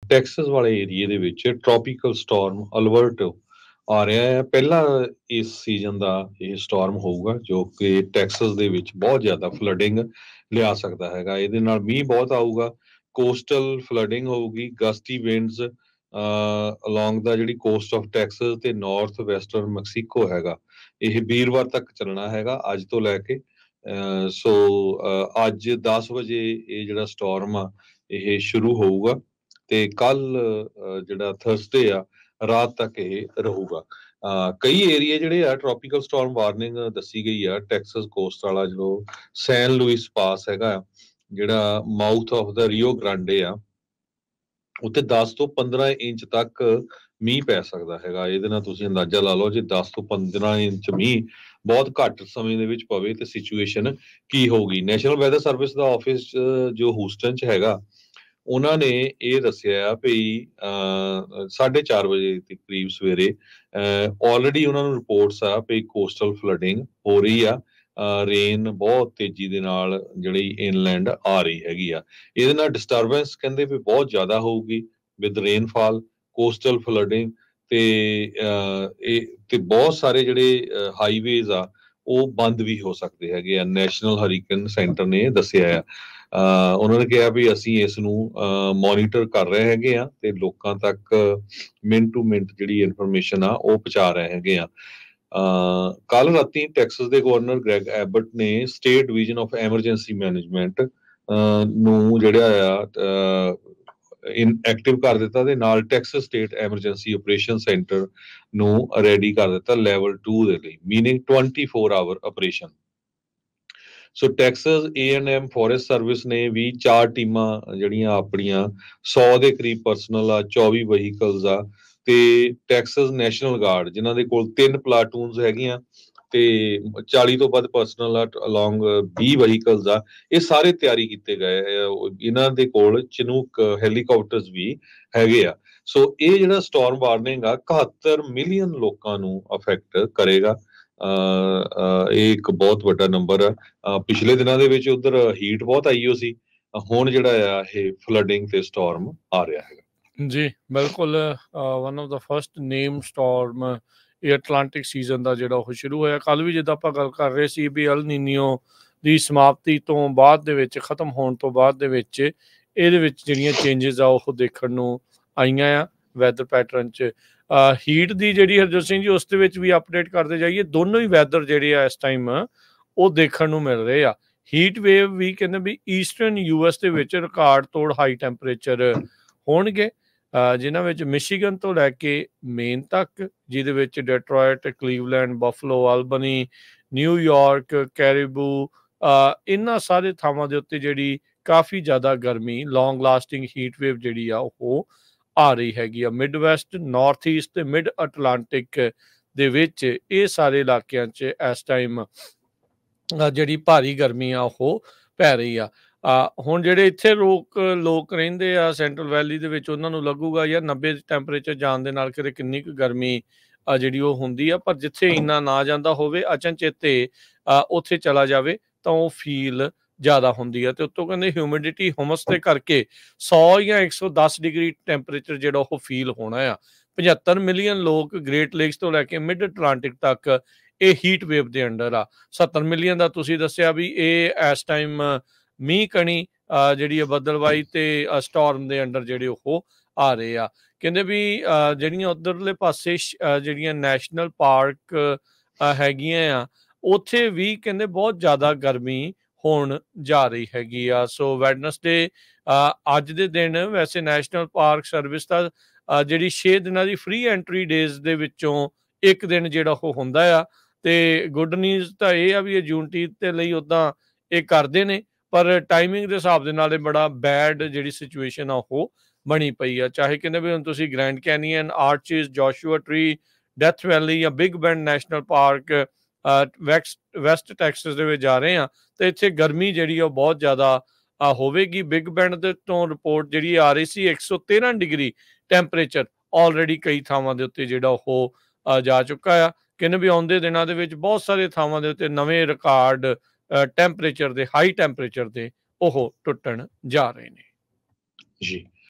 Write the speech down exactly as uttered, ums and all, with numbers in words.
Texas ਵਾਲੇ ਏਰੀਏ ਦੇ ਵਿੱਚ ਟ੍ਰੋਪੀਕਲ ਸਟਾਰਮ ਅਲਬਰਟ ਆ ਰਿਹਾ ਹੈ। ਪਹਿਲਾ ਇਸ ਸੀਜ਼ਨ ਦਾ ਇਹ ਸਟਾਰਮ ਹੋਊਗਾ ਜੋ ਕਿ ਟੈਕਸਸ ਦੇ ਵਿੱਚ ਬਹੁਤ ਜ਼ਿਆਦਾ ਫਲੱਡਿੰਗ ਲਿਆ ਸਕਦਾ ਹੈਗਾ। ਇਹਦੇ ਨਾਲ ਮੀਂਹ ਬਹੁਤ ਆਊਗਾ, ਕੋਸਟਲ ਫਲੱਡਿੰਗ ਹੋਊਗੀ, ਗਸਟੀ ਵਿੰਡਸ ਅਲੋਂਗ ਦਾ ਜਿਹੜੀ ਕੋਸਟ ਆਫ ਟੈਕਸਸ ਤੇ ਨਾਰਥ ਵੈਸਟਰਨ ਮੈਕਸੀਕੋ ਹੈਗਾ, ਇਹ ਵੀਰਵਾਰ ਤੱਕ ਚੱਲਣਾ ਹੈਗਾ ਅੱਜ ਤੋਂ ਲੈ ਕੇ। ਅਹ ਸੋ ਅਹ ਅੱਜ ਦਸ ਵਜੇ ਇਹ ਜਿਹੜਾ ਸਟਾਰਮ ਆ ਇਹ ਸ਼ੁਰੂ ਹੋਊਗਾ ਤੇ ਕੱਲ ਜਿਹੜਾ ਥਰਸਡੇ ਆ ਰਾਤ ਤੱਕ ਇਹ ਰਹੂਗਾ। ਅਹ ਕਈ ਏਰੀਏ ਜਿਹੜੇ ਆ ਟ੍ਰੋਪੀਕਲ ਸਟਾਰਮ ਵਾਰਨਿੰਗ ਦੱਸੀ ਗਈ ਆ। ਟੈਕਸਸ ਕੋਸਟ ਵਾਲਾ ਜੋ ਸੈਨ ਲੂਇਸ ਪਾਸ ਹੈਗਾ, ਜਿਹੜਾ mouth of the Rio Grande ਆ, ਉੱਥੇ ਦਸ ਤੋਂ ਪੰਦਰਾਂ ਇੰਚ ਤੱਕ ਮੀਂਹ ਪੈ ਸਕਦਾ ਹੈਗਾ। ਇਹਦੇ ਨਾਲ ਤੁਸੀਂ ਅੰਦਾਜ਼ਾ ਲਾ ਲਓ ਜੇ ਦਸ ਤੋਂ ਪੰਦਰਾਂ ਇੰਚ ਮੀਂਹ ਬਹੁਤ ਘੱਟ ਸਮੇਂ ਦੇ ਵਿੱਚ ਪਵੇ ਤੇ ਸਿਚੁਏਸ਼ਨ ਕੀ ਹੋਊਗੀ। ਨੈਸ਼ਨਲ ਵੈਦਰ ਸਰਵਿਸ ਦਾ ਆਫਿਸ ਜੋ ਹੂਸਟਨ ਚ ਹੈਗਾ, ਉਹਨਾਂ ਨੇ ਇਹ ਦੱਸਿਆ ਵੀ ਸਾਢੇ ਚਾਰ ਵਜੇ ਦੇ ਕਰੀਬ ਸਵੇਰੇ ਆਲਰੇਡੀ ਉਹਨਾਂ ਨੂੰ ਰਿਪੋਰਟਸ ਆ ਵੀ ਕੋਸਟਲ ਫਲੱਡਿੰਗ ਹੋ ਰਹੀ ਆ। ਰੇਨ ਬਹੁਤ ਤੇਜ਼ੀ ਦੇ ਨਾਲ ਜਿਹੜੀ ਇਨਲੈਂਡ ਆ ਰਹੀ ਹੈਗੀ ਆ। ਇਹਦੇ ਨਾਲ ਡਿਸਟਰਬੈਂਸ ਕਹਿੰਦੇ ਵੀ ਬਹੁਤ ਜ਼ਿਆਦਾ ਹੋਊਗੀ ਵਿਦ ਰੇਨਫਾਲ, ਕੋਸਟਲ ਫਲੱਡਿੰਗ ਤੇ ਇਹ ਤੇ ਬਹੁਤ ਸਾਰੇ ਜਿਹੜੇ ਹਾਈਵੇਜ਼ ਆ ਉਹ ਬੰਦ ਵੀ ਹੋ ਸਕਦੇ ਹੈਗੇ ਆ। ਨੈਸ਼ਨਲ ਹਰੀਕਨ ਸੈਂਟਰ ਨੇ ਦੱਸਿਆ ਆ। ਅਹ ਉਹਨਾਂ ਨੇ ਕਿਹਾ ਵੀ ਅਸੀਂ ਇਸ ਨੂੰ ਮੋਨੀਟਰ ਕਰ ਰਹੇ ਹੈਗੇ ਆ ਤੇ ਲੋਕਾਂ ਤੱਕ ਮਿੰਟ ਟੂ ਮਿੰਟ ਜਿਹੜੀ ਇਨਫੋਰਮੇਸ਼ਨ ਆ ਉਹ ਪਹੁੰਚਾ ਰਹੇ ਹੈਗੇ ਆ। ਅਹ ਕੱਲ ਰਾਤੀ ਟੈਕਸਸ ਦੇ ਗਵਰਨਰ ਗ੍ਰੈਗ ਐਬਟ ਨੇ state division of emergency management ਨੂੰ ਜਿਹੜਾ ਆ ਐਕਟਿਵ ਕਰ ਦਿੱਤਾ ਤੇ ਨਾਲ Texas state emergency operation centre ਨੂੰ ਰੈਡੀ ਕਰ ਦਿੱਤਾ ਲੈਵਲ ਟੂ ਦੇ ਲਈ, meaning twenty four hour operation. So Texas A and M forest service ਨੇ ਵੀ ਚਾਰ ਟੀਮਾਂ ਜਿਹੜੀਆਂ ਆਪਣੀਆਂ ਸੌ ਦੇ ਕਰੀਬ ਪਰਸਨਲ ਆ, ਚੌਵੀ ਵਹੀਕਲਸ ਆ ਤੇ ਟੈਕਸਸ ਨੈਸ਼ਨਲ ਗਾਰਡ ਜਿਨ੍ਹਾਂ ਦੇ ਕੋਲ ਤਿੰਨ ਪਲਾਟੂਨਸ ਹੈਗੀਆਂ ਤੇ ਚਾਲੀ ਤੋਂ ਵੱਧ ਪਰਸਨਲ ਆ ਅਲੋਂਗ ਵੀਹ ਵਹੀਕਲਸ ਆ, ਇਹ ਸਾਰੇ ਤਿਆਰੀ ਕੀਤੇ ਗਏ। ਇਹਨਾਂ ਦੇ ਕੋਲ ਚਿਨੂਕ ਹੈਲੀਕਾਪਟਰਸ ਵੀ ਹੈਗੇ ਆ। ਸੋ ਇਹ ਜਿਹੜਾ ਸਟਾਰਮ ਵਾਰਨਿੰਗ ਆ ਇਕਹੱਤਰ ਮਿਲੀਅਨ ਲੋਕਾਂ ਨੂੰ ਅਫੈਕਟ ਕਰੇਗਾ। ਅਹ ਇਹ ਇੱਕ ਬਹੁਤ ਵੱਡਾ ਨੰਬਰ ਆ। ਪਿਛਲੇ ਦਿਨਾਂ ਦੇ ਵਿੱਚ ਉਧਰ ਹੀਟ ਬਹੁਤ ਆਈ ਹੋ ਸੀ, ਹੁਣ ਜਿਹੜਾ ਆ ਇਹ ਫਲੱਡਿੰਗ ਤੇ ਸਟਾਰਮ ਆ ਰਿਹਾ ਹੈਗਾ। ਜੀ ਬਿਲਕੁਲ, one of the first name storm ਇਹ ਅਟਲਾਂਟਿਕ ਸੀਜ਼ਨ ਦਾ ਜਿਹੜਾ ਉਹ ਸ਼ੁਰੂ ਹੋਇਆ। ਕੱਲ ਵੀ ਜਿੱਦਾਂ ਆਪਾਂ ਗੱਲ ਕਰ ਰਹੇ ਸੀ ਵੀ ਅਲ ਨੀਨੀਓ ਦੀ ਸਮਾਪਤੀ ਤੋਂ ਬਾਅਦ ਦੇ ਵਿੱਚ, ਖਤਮ ਹੋਣ ਤੋਂ ਬਾਅਦ ਦੇ ਵਿੱਚ ਇਹਦੇ ਵਿੱਚ ਜਿਹੜੀਆਂ ਚੇਂਜਸ ਆ ਉਹ ਦੇਖਣ ਨੂੰ ਆਈਆਂ ਆ ਵੈਦਰ ਪੈਟਰਨ 'ਚ। ਹੀਟ ਦੀ ਜਿਹੜੀ ਹਰਜੋਤ ਸਿੰਘ ਜੀ ਉਸ ਦੇ ਵਿੱਚ ਵੀ ਅਪਡੇਟ ਕਰਦੇ ਜਾਈਏ, ਦੋਨੋਂ ਹੀ ਵੈਦਰ ਜਿਹੜੇ ਆ ਇਸ ਟਾਈਮ ਉਹ ਦੇਖਣ ਨੂੰ ਮਿਲ ਰਹੇ ਆ। ਹੀਟ ਵੇਵ ਵੀ ਕਹਿੰਦੇ ਵੀ ਈਸਟਰਨ ਯੂ ਐਸ ਦੇ ਵਿੱਚ ਰਿਕਾਰਡ ਤੋੜ ਹਾਈ ਟੈਂਪਰੇਚਰ ਹੋਣਗੇ, ਜਿਨ੍ਹਾਂ ਵਿੱਚ ਮਿਸ਼ੀਗਨ ਤੋਂ ਲੈ ਕੇ ਮੇਨ ਤੱਕ, ਜਿਹਦੇ ਵਿੱਚ Detroit, Cleveland, Buffalo, Albany, New York, Caribou, ਇਹਨਾਂ ਸਾਰੇ ਥਾਵਾਂ ਦੇ ਉੱਤੇ ਜਿਹੜੀ ਕਾਫੀ ਜ਼ਿਆਦਾ ਗਰਮੀ, ਲੌਂਗ ਲਾਸਟਿੰਗ ਹੀਟ ਵੇਵ ਜਿਹੜੀ ਆ ਉਹ ਆ ਰਹੀ ਹੈਗੀ ਆ। ਮਿਡ ਵੈਸਟ, ਨਾਰਥ ਈਸਟ ਤੇ ਮਿਡ ਅਟਲਾਂਟਿਕ ਦੇ ਵਿੱਚ ਇਹ ਸਾਰੇ ਇਲਾਕਿਆਂ 'ਚ ਇਸ ਟਾਈਮ ਜਿਹੜੀ ਭਾਰੀ ਗਰਮੀ ਆ ਉਹ ਪੈ ਰਹੀ ਆ। ਹੁਣ ਜਿਹੜੇ ਇੱਥੇ ਲੋਕ ਲੋਕ ਰਹਿੰਦੇ ਆ ਸੈਂਟਰਲ ਵੈਲੀ ਦੇ ਵਿੱਚ, ਉਹਨਾਂ ਨੂੰ ਲੱਗੂਗਾ ਯਾਰ ਨੱਬੇ ਟੈਂਪਰੇਚਰ ਜਾਣ ਦੇ ਨਾਲ ਕਿਤੇ ਕਿੰਨੀ ਕੁ ਗਰਮੀ ਆ ਜਿਹੜੀ ਉਹ ਹੁੰਦੀ ਆ, ਪਰ ਜਿੱਥੇ ਇੰਨਾ ਨਾ ਜਾਂਦਾ ਹੋਵੇ ਅਚਨਚੇਤੇ ਉੱਥੇ ਚਲਾ ਜਾਵੇ ਤਾਂ ਉਹ ਫੀਲ ਜ਼ਿਆਦਾ ਹੁੰਦੀ ਆ। ਤੇ ਉੱਤੋਂ ਕਹਿੰਦੇ ਹਿਊਮਿਡਿਟੀ, ਹਿਊਮਸ ਦੇ ਕਰਕੇ ਸੌ ਜਾਂ ਇੱਕ ਸੌ ਦਸ ਡਿਗਰੀ ਟੈਂਪਰੇਚਰ ਜਿਹੜਾ ਉਹ ਫੀਲ ਹੋਣਾ ਆ। ਪਝੱਤਰ ਮਿਲੀਅਨ ਲੋਕ ਗ੍ਰੇਟ ਲੇਕਸ ਤੋਂ ਲੈ ਕੇ ਮਿਡ ਅਟਲਾਂਟਿਕ ਤੱਕ ਇਹ ਹੀਟ ਵੇਵ ਦੇ ਅੰਡਰ ਆ। ਸੱਤਰ ਮਿਲੀਅਨ ਦਾ ਤੁਸੀਂ ਦੱਸਿਆ ਵੀ ਇਹ ਇਸ ਟਾਈਮ ਮੀਂਹ ਕਣੀ ਜਿਹੜੀ ਆ ਬੱਦਲਵਾਈ ਤੇ ਸਟਾਰਮ ਦੇ ਅੰਡਰ ਜਿਹੜੇ ਉਹ ਆ ਰਹੇ ਆ। ਕਹਿੰਦੇ ਵੀ ਜਿਹੜੀਆਂ ਉੱਧਰਲੇ ਪਾਸੇ ਜਿਹੜੀਆਂ ਨੈਸ਼ਨਲ ਪਾਰਕ ਹੈਗੀਆਂ ਆ ਉੱਥੇ ਵੀ ਕਹਿੰਦੇ ਬਹੁਤ ਜ਼ਿਆਦਾ ਗਰਮੀ ਹੋਣ ਜਾ ਰਹੀ ਹੈਗੀ ਆ। ਸੋ ਵੈਡਨਸਡੇ ਅੱਜ ਦੇ ਦਿਨ ਵੈਸੇ ਨੈਸ਼ਨਲ ਪਾਰਕ ਸਰਵਿਸ ਦਾ ਜਿਹੜੀ ਛੇ ਦਿਨਾਂ ਦੀ ਫ੍ਰੀ ਐਂਟਰੀ ਡੇਜ਼ ਦੇ ਵਿੱਚੋਂ ਇੱਕ ਦਿਨ ਜਿਹੜਾ ਉਹ ਹੁੰਦਾ ਆ। ਤੇ ਗੁੱਡ ਨਿਊਜ਼ ਤਾਂ ਇਹ ਆ ਵੀ ਇਹ ਜੂਨਟੀਥ ਦੇ ਲਈ ਉੱਦਾਂ ਇਹ ਕਰਦੇ ਨੇ, ਪਰ ਟਾਈਮਿੰਗ ਦੇ ਹਿਸਾਬ ਦੇ ਨਾਲ ਇਹ ਬੜਾ ਬੈਡ ਜਿਹੜੀ ਸਿਚੁਏਸ਼ਨ ਆ ਉਹ ਬਣੀ ਪਈ ਆ। ਚਾਹੇ ਕਹਿੰਦੇ ਵੀ ਹੁਣ ਤੁਸੀਂ Grand Canyon, Arches, Joshua Tree, Death Valley ਜਾਂ ਬਿਗ ਬੈਂਡ ਨੈਸ਼ਨਲ ਪਾਰਕ ਵੈਕਸ ਵੈਸਟ ਟੈਕਸਸ ਦੇ ਵਿੱਚ ਜਾ ਰਹੇ ਆ ਤੇ ਇੱਥੇ ਗਰਮੀ ਜਿਹੜੀ ਉਹ ਬਹੁਤ ਜ਼ਿਆਦਾ ਹੋਵੇਗੀ। ਬਿਗ ਬੈਂਡ ਦੇ ਤੋਂ ਰਿਪੋਰਟ ਜਿਹੜੀ ਆ ਰਹੀ ਸੀ ਇੱਕ ਸੌ ਤੇਰਾਂ ਡਿਗਰੀ ਟੈਂਪਰੇਚਰ ਆਲਰੇਡੀ ਕਈ ਥਾਵਾਂ ਦੇ ਉੱਤੇ ਜਿਹੜਾ ਉਹ ਜਾ ਚੁੱਕਾ ਆ। ਕਹਿੰਦੇ ਵੀ ਆਉਂਦੇ ਦਿਨਾਂ ਦੇ ਵਿੱਚ ਬਹੁਤ ਸਾਰੇ ਥਾਵਾਂ ਦੇ ਉੱਤੇ ਨਵੇਂ ਰਿਕਾਰਡ ਟੈਂਪਰੇਚਰ ਦੇ, ਹਾਈ ਟੈਂਪਰੇਚਰ ਦੇ ਉਹ ਟੁੱਟਣ ਜਾ ਰਹੇ ਨੇ। ਜੀ।